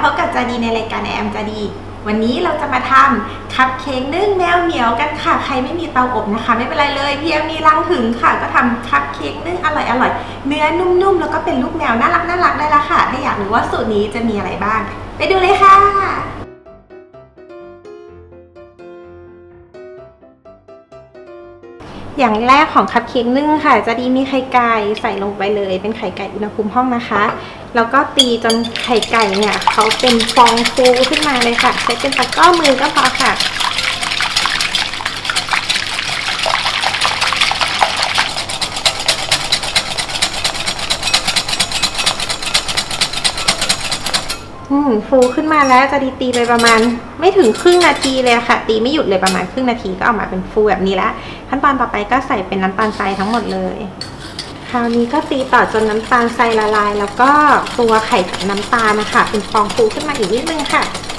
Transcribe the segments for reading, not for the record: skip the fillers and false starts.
พบกับจาดีในรายการแอมจาดีวันนี้เราจะมาทำคัพเค้กนึ่งแมวเหมียวกันค่ะใครไม่มีเตาอบนะคะไม่เป็นไรเลยพี่แอมมีรังถึงค่ะก็ทำคัพเค้กนึ่งอร่อยเนื้อนุ่มๆแล้วก็เป็นลูกแมวน่ารักได้ละค่ะถ้าอยากรู้ว่าสูตรนี้จะมีอะไรบ้างไปดูเลยค่ะอย่างแรกของคัพเค้กนึ่งค่ะจะดีมีไข่ไก่ใส่ลงไปเลยเป็นไข่ไก่อุณหภูมิห้องนะคะแล้วก็ตีจนไข่ไก่เนี่ยเขาเป็นฟองฟูขึ้นมาเลยค่ะใช้เป็นตะกร้อมือก็พอค่ะฟูขึ้นมาแล้วจะตีไปประมาณไม่ถึงครึ่งนาทีเลยค่ะตีไม่หยุดเลยประมาณครึ่งนาทีก็ออกมาเป็นฟูแบบนี้แล้วขั้นตอนต่อไปก็ใส่เป็นน้ำตาลทรายทั้งหมดเลยคราวนี้ก็ตีต่อจนน้ำตาลทรายละลายแล้วก็ตัวไข่กับน้ำตาลนะคะเป็นฟองฟูขึ้นมาอีกนิดนึงค่ะ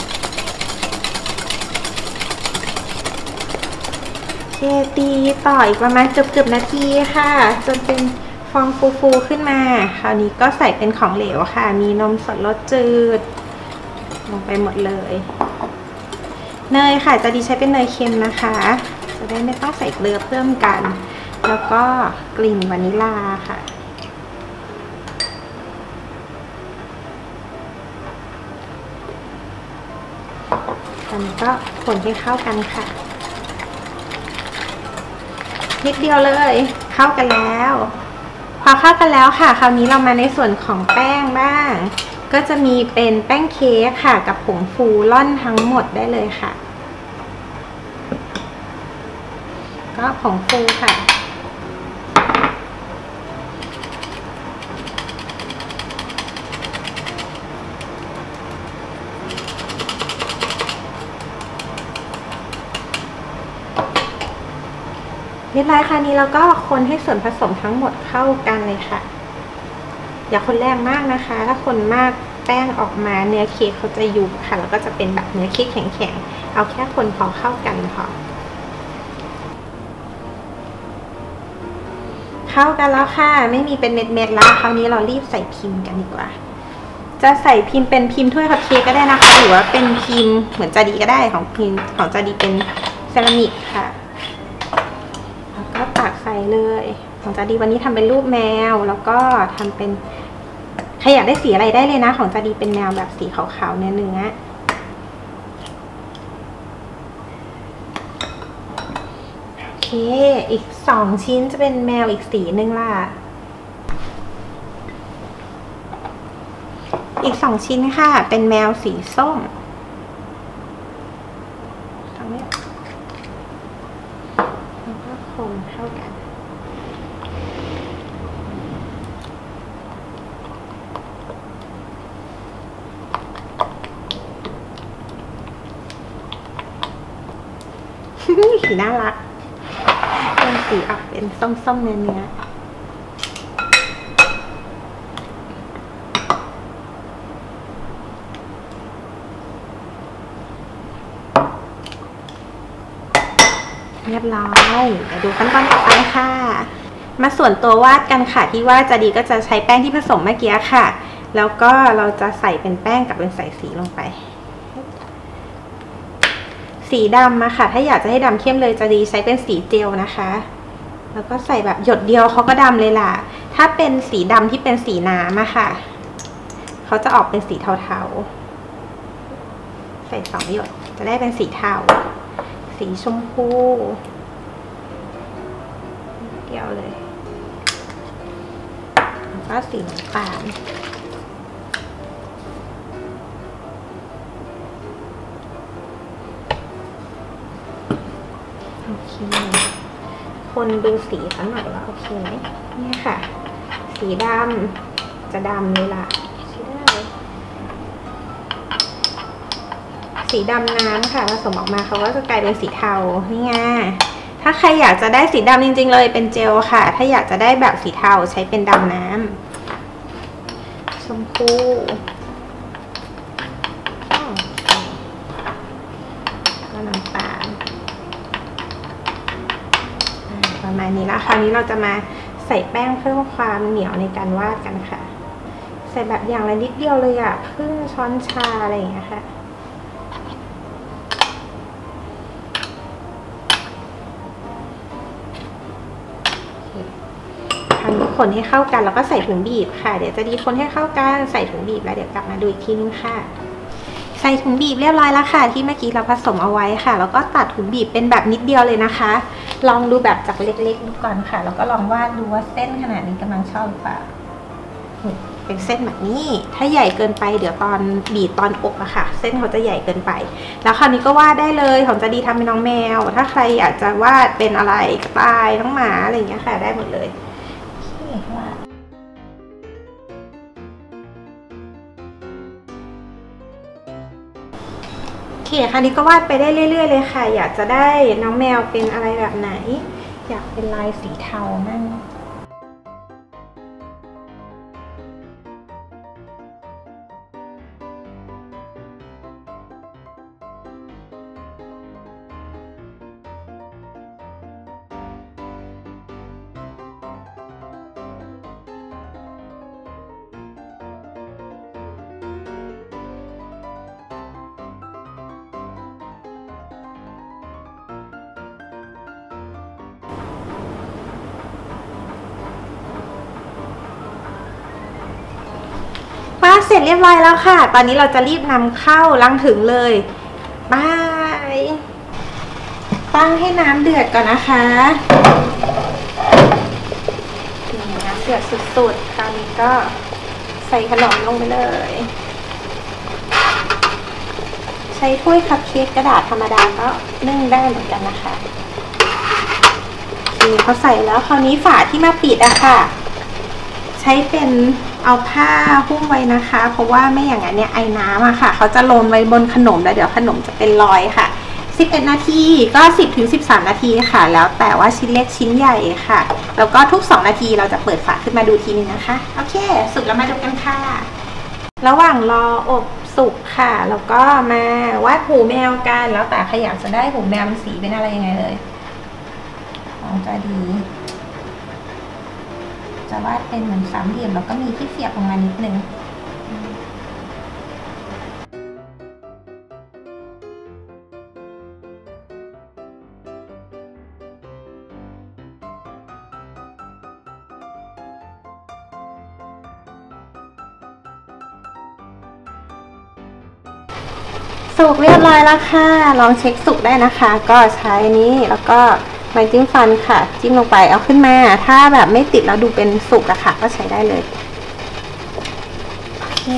เคตีต่ออีกประมาณเกือบนาทีค่ะจนเป็นฟองฟูขึ้นมาคราวนี้ก็ใส่เป็นของเหลวค่ะมีนมสดรสจืดลงไปหมดเลยเนยค่ะจะดีใช้เป็นเนยเค็มนะคะจะได้ไม่ต้องใส่เกลือเพิ่มกันแล้วก็กลิ่นวานิลลาค่ะตอนนี้ก็คนให้เข้ากันค่ะนิดเดียวเลยเข้ากันแล้วพอเข้ากันแล้วค่ะคราวนี้เรามาในส่วนของแป้งบ้างก็จะมีเป็นแป้งเค้กค่ะกับผงฟูร่อนทั้งหมดได้เลยค่ะก็ผงฟูค่ะเรียบร้อยค่ะนี้เราก็คนให้ส่วนผสมทั้งหมดเข้ากันเลยค่ะอย่าคนแรงมากนะคะถ้าคนมากแป้งออกมาเนื้อเค้กเขาจะยุบค่ะแล้วก็จะเป็นแบบเนื้อเค้กแข็งๆเอาแค่คนพอเข้ากันพอเข้ากันแล้วค่ะไม่มีเป็นเม็ดๆแล้วคราวนี้เรารีบใส่พิมพ์กันดีกว่าจะใส่พิมพ์เป็นพิมพ์ถ้วยคัพเค้กก็ได้นะคะหรือว่าเป็นพิมพ์เหมือนจาดีก็ได้ของพิมพ์ของจาดีเป็นเซรามิกค่ะแล้วก็ตักใส่เลยของจาดีวันนี้ทำเป็นรูปแมวแล้วก็ทำเป็นใครอยากได้สีอะไรได้เลยนะของจาดีเป็นแนวแบบสีขาวๆเนื้อโอเคอีก2ชิ้นจะเป็นแมวอีกสีนึงล่ะอีก2ชิ้นค่ะเป็นแมวสีส้มแล้วก็คนเข้ากันสีน่ารักเป็นสีออกเป็นส้มๆเนื้อเรียบร้อยเดี๋ยวดูขั้นตอนต่อไปค่ะมาส่วนตัววาดกันค่ะที่ว่าจะดีก็จะใช้แป้งที่ผสมเมื่อกี้ค่ะแล้วก็เราจะใส่เป็นแป้งกับเป็นใส่สีลงไปสีดำอะค่ะถ้าอยากจะให้ดำเข้มเลยจะดีใช้เป็นสีเจลนะคะแล้วก็ใส่แบบหยดเดียวเขาก็ดำเลยล่ะถ้าเป็นสีดำที่เป็นสีน้ำอะค่ะเขาจะออกเป็นสีเทาๆใส่2 หยดจะได้เป็นสีเทาสีชมพูเดียวเลยแล้วก็สีน้ำตาลโอเคคนดูสีสักหน่อยว่าโอเคไหมเนี่ยค่ะสีดำจะดำเลยล่ะใช่ได้สีดำน้ำค่ะผสมออกมาเขาก็จะกลายเป็นสีเทานี่ไงถ้าใครอยากจะได้สีดำจริงๆเลยเป็นเจลค่ะถ้าอยากจะได้แบบสีเทาใช้เป็นดำน้ำชมพูก็น้ำตาลประมาณนี้แล้วคราวนี้เราจะมาใส่แป้งเพิ่มความเหนียวในการวาดกันค่ะส่แบบอย่างละนิดเดียวเลยอ่ะครึ่งช้อนชาอะไรอย่างเงี้ยค่ะคราวนี้คนให้เข้ากันแล้วก็ใส่ถุงบีบค่ะเดี๋ยวจะดีคนให้เข้ากันใส่ถุงบีบแล้วเดี๋ยวกลับมาดูอีกทีนึงค่ะใส่ถุงบีบเรียบร้อยแล้วค่ะที่เมื่อกี้เราผสมเอาไว้ค่ะแล้วก็ตัดถุงบีบเป็นแบบนิดเดียวเลยนะคะลองดูแบบจากเล็กๆดูก่อนค่ะแล้วก็ลองวาดดูว่าเส้นขนาดนี้กำลังชอบหรือเปล่าเป็นเส้นแบบนี้ถ้าใหญ่เกินไปเดี๋ยวตอนบีบตอนอกอะค่ะเส้นเขาจะใหญ่เกินไปแล้วคราวนี้ก็วาดได้เลยของจะดีทำเป็นน้องแมวถ้าใครอยากจะวาดเป็นอะไรกระต่ายน้องหมาอะไรอย่างเงี้ยค่ะได้หมดเลยโอเคคราวนี้ก็วาดไปได้เรื่อยๆเลยค่ะอยากจะได้น้องแมวเป็นอะไรแบบไหนอยากเป็นลายสีเทามั่งวาดเสร็จเรียบร้อยแล้วค่ะตอนนี้เราจะรีบนำเข้าลังถึงเลยบายตั้งให้น้ำเดือดก่อนนะคะน้ำเดือดสุดๆคราวนี้ก็ใส่ขนมลงไปเลยใช้ถ้วยคัพเค้กกระดาษธรรมดาก็นึ่งได้เหมือนกันนะคะโอเคพอใส่แล้วคราวนี้ฝาที่มาปิดอะค่ะใช้เป็นเอาผ้าหุ้มไว้นะคะเพราะว่าไม่อย่างนั้นเนี่ยไอ้น้ำอะค่ะเขาจะลนไว้บนขนมแล้วเดี๋ยวขนมจะเป็นรอยค่ะ11 นาทีก็10 ถึง 13 นาทีค่ะแล้วแต่ว่าชิ้นเล็กชิ้นใหญ่ค่ะแล้วก็ทุก2 นาทีเราจะเปิดฝาขึ้นมาดูทีนึงนะคะโอเคสุกแล้วมาดูกันค่ะระหว่างรออบสุกค่ะแล้วก็มาวาดหูแมวกันแล้วแต่ใครอยากจะได้หูแมวสีเป็นอะไรยังไงเลยของจะดีจะวาดเป็นเหมือนสามเหลี่ยมแล้วก็มีที่เสียบลงมานิดนึงสุกเรียบร้อยแล้วค่ะลองเช็คสุกได้นะคะก็ใช้นี้แล้วก็ไม้จิ้มฟันค่ะจิ้มลงไปเอาขึ้นมาถ้าแบบไม่ติดแล้วดูเป็นสุกอะค่ะก็ใช้ได้เลยโอเค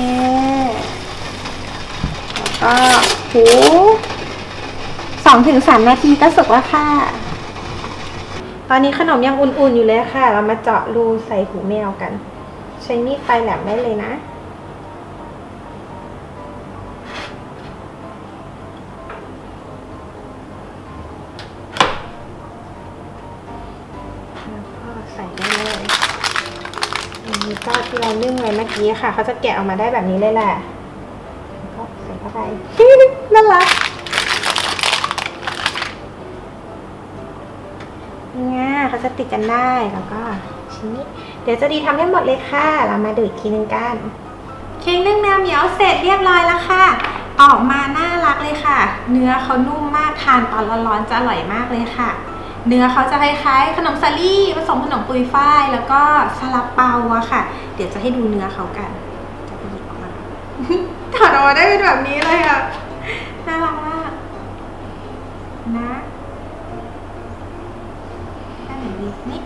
แล้วก็หู2 ถึง 3 นาทีก็สุกแล้วค่ะตอนนี้ขนมยังอุ่นๆอยู่เลยค่ะเรามาเจาะรูใส่หูแมวกันใช้มีดปลายแหลมได้เลยนะใส่ได้เลยอันนี้ก็ที่เรานึ่งไว้เมื่อกี้ค่ะเขาจะแกะออกมาได้แบบนี้เลยแหละก็ใส่เข้าไปน่ารักเนี่ยเขาจะติดกันได้แล้วก็ชิ้นนี้เดี๋ยวจะดีทำให้หมดเลยค่ะเรามาดูอีกทีนึงกันเค้กนึ่งแมวเหมียวเสร็จเรียบร้อยแล้วค่ะออกมาน่ารักเลยค่ะเนื้อเขานุ่มมากทานตอนร้อนๆจะอร่อยมากเลยค่ะเนื้อเขาจะคล้ายๆขนมสาลี่ผสมขนมปุยฝ้ายแล้วก็ซาลาเปาอะค่ะเดี๋ยวจะให้ดูเนื้อเขากันจะไปหยิบออกมาถอดออกมาได้เป็นแบบนี้เลยอะน่ารักมากนะด้านไหนดีนี่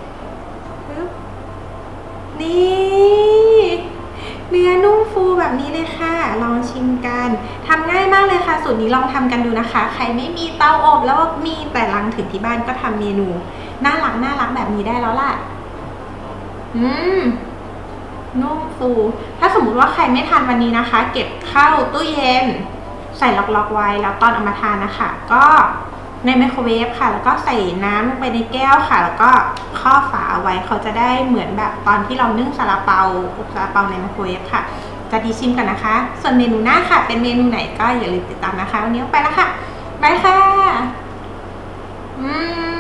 นี่เนื้อนุ่มฟูแบบนี้เลยค่ะลองชิมกันทำง่ายมากเลยค่ะสูตรนี้ลองทำกันดูนะคะใครไม่มีเตาอบแล้วมีแต่ลังถึงที่บ้านก็ทำเมนูน่ารักแบบนี้ได้แล้วล่ะนุ่มฟูถ้าสมมุติว่าใครไม่ทานวันนี้นะคะเก็บเข้าตู้เย็นใส่ล็อกๆไว้แล้วตอนเอามาทานนะคะก็ในไมโครเวฟค่ะแล้วก็ใส่น้ำลงไปในแก้วค่ะแล้วก็ครอบฝาเอาไว้เขาจะได้เหมือนแบบตอนที่เรานึ่งซาลาเปาอบซาลาเปาในไมโครเวฟค่ะจะดีชิมกันนะคะส่วนเมนูหน้าค่ะเป็นเมนูไหนก็อย่าลืมติดตามนะคะวันนี้ไปแล้วค่ะบายค่ะ